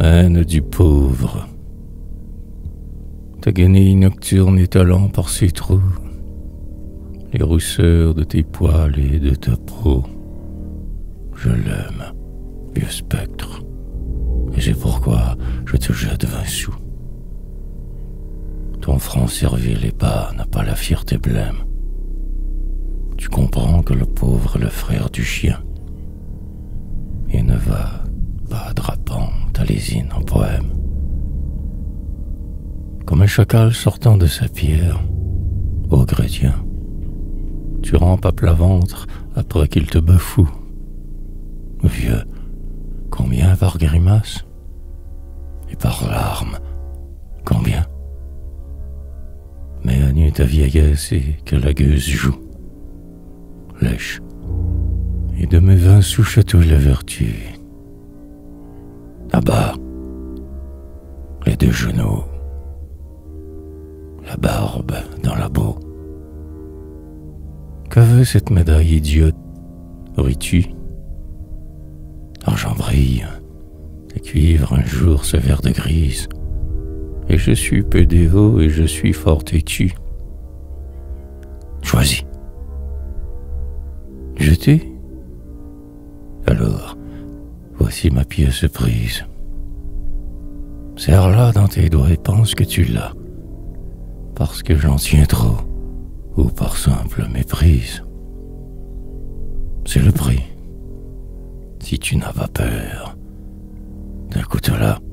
haine du pauvre. Ta guenille nocturne étalant par ses trous les rousseurs de tes poils et de ta peau. Je l'aime, vieux spectre, et c'est pourquoi je te jette 20 sous. Ton franc servile et bas n'a pas la fierté blême. Tu comprends que le pauvre est le frère du chien, et ne va pas drapant ta lésine en poème. Comme un chacal sortant de sa pierre, ô chrétien, tu rampes à plat ventre après qu'il te bafoue. Vieux, combien par grimace? Et par larmes, combien? Mais à nu ta vieillesse et que la gueuse joue. Lèche, et de mes 20 sous chatouille la vertu. Là-bas, les deux genoux, la barbe dans la boue. Que veut cette médaille idiote? Ris-tu? Argent brille, et cuivre un jour ce vert de grise, et je suis peu dévot et je suis fort têtu. Choisis. Jeter? Alors, voici ma pièce prise. Serre-la dans tes doigts et pense que tu l'as, parce que j'en tiens trop, ou par simple méprise. C'est le prix, si tu n'as pas peur d'un couteau là.